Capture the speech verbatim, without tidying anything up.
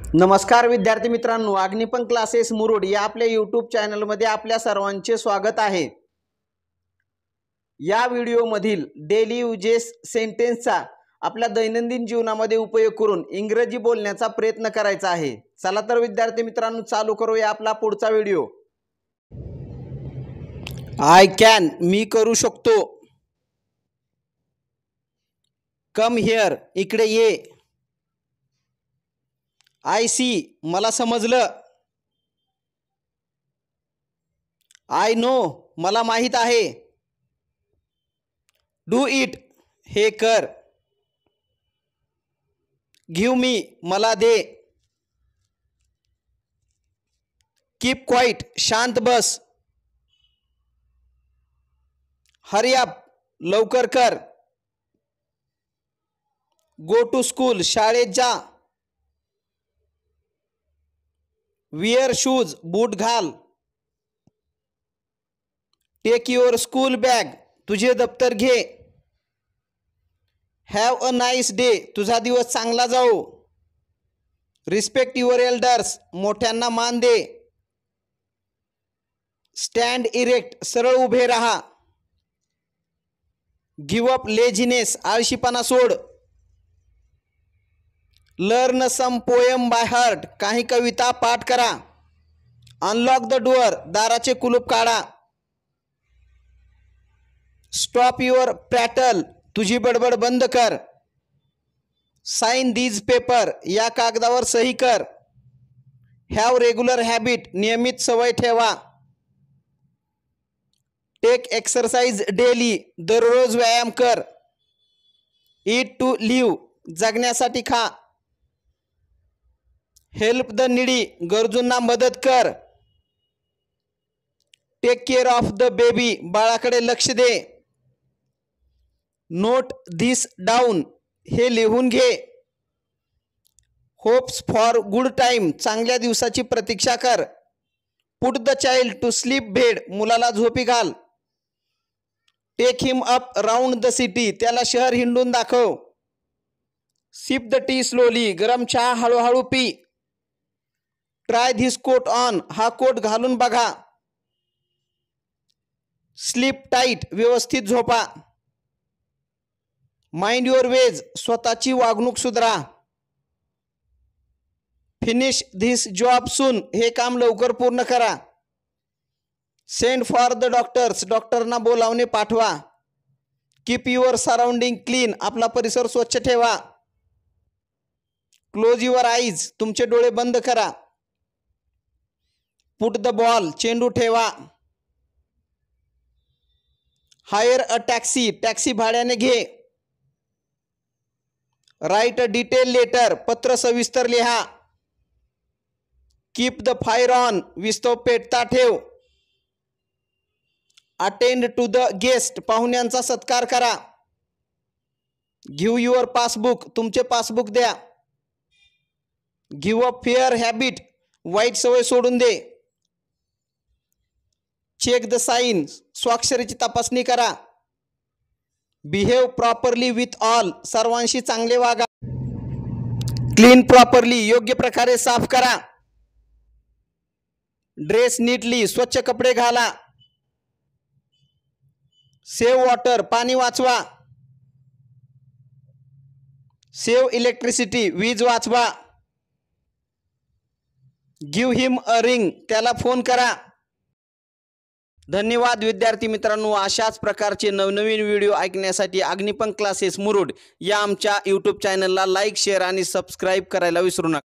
नमस्कार विद्यार्थी मित्रांनो, अग्निपंख क्लासेस मुरुड या आपल्या यूट्यूब चॅनलमध्ये आपल्या सर्वांचे स्वागत आहे। या व्हिडिओमधील डेली युजेस सेंटेन्सचा आपल्या दैनंदिन जीवनामध्ये उपयोग करून इंग्रजी बोलण्याचा प्रयत्न करायचा आहे। चला तर विद्यार्थी मित्रांनो, चालू करूया आपला पुढचा व्हिडिओ। आय कॅन मी करू शकतो। कम हिअर इकडे ये। आय सी मला समजलं। आय नो मला माहित आहे। डू इट हे कर। गिव मी मला दे। कीप क्वाइट शांत बस। हरी अप लवकर कर। गो टू स्कूल शाळेत जा। वियर शूज बूट घाल। टेक युअर स्कूल बॅग तुझे दप्तर घे। हॅव अ नाईस डे तुझा दिवस चांगला जाओ। रिस्पेक्ट युअर एल्डर्स मोठ्यांना मान दे। स्टँड इरेक्ट सरळ उभे राहा। गिव अप लेझीनेस आळशीपणा सोड। Learn some poem by heart काही कविता पाठ करा। अनलॉक द डोअर दाराचे कुलूप काढा। स्टॉप युअर प्रॅटल तुझी बडबड बंद कर। साइन दीज पेपर या कागदावर सही कर। हॅव रेग्युलर हॅबिट नियमित सवय ठेवा। टेक एक्सरसाइज डेली दररोज व्यायाम कर। ईट टू लिव्ह जगण्यासाठी खा। हेल्प द नीडी गरजूंना मदत कर। Take care of the baby बाळाकडे लक्ष दे। नोट धिस डाऊन हे लिहून घे। होप्स फॉर गुड टाइम चांगल्या दिवसाची प्रतीक्षा कर। Put the child to sleep bed मुलाला झोपी घाल। Take him up round the city त्याला शहर हिंडून दाखव। सिप द टी स्लोली गरम चहा हळूहळू पी। ट्राय धिस कोट ऑन हा कोट घालून बघा। स्लीप टाईट व्यवस्थित झोपा। माइंड युअर वेज स्वतःची वागणूक सुधारा। फिनिश धिस जॉब सून हे काम लवकर पूर्ण करा। सेंड फॉर द डॉक्टर्स डॉक्टरना बोलावणे पाठवा। कीप युअर सराउंडिंग क्लीन आपला परिसर स्वच्छ ठेवा। क्लोज युअर आईज तुमचे डोळे बंद करा। पुट द बॉल चेंडू ठेवा। हायर अ टॅक्सी टॅक्सी भाड्याने घे। राईट अ डिटेल लेटर पत्र सविस्तर लिहा। कीप द फायर ऑन विस्तव पेटता ठेव। अटेंड टू द गेस्ट पाहुण्यांचा सत्कार करा। गिव्ह युअर पासबुक तुमचे पासबुक द्या। गिव्ह अ फेअर हॅबिट वाईट सवय सोडून दे। चेक द साइन स्वाक्षरीची तपासणी करा। बिहेव प्रॉपरली विथ ऑल सर्वांशी चांगले वागा। क्लीन प्रॉपरली योग्य प्रकारे साफ करा। ड्रेस नीटली स्वच्छ कपडे घाला। सेव्ह वॉटर पाणी वाचवा। सेव्ह इलेक्ट्रिसिटी वीज वाचवा। गिव्ह हिम अ रिंग त्याला फोन करा। धन्यवाद विद्यार्थी मित्रांनो, अशाच प्रकारचे नवनवीन व्हिडिओ ऐकण्यासाठी अग्निपंख क्लासेस मुरुड या आमच्या यूट्यूब चॅनलला लाईक शेअर आणि सबस्क्राईब करायला विसरू नका।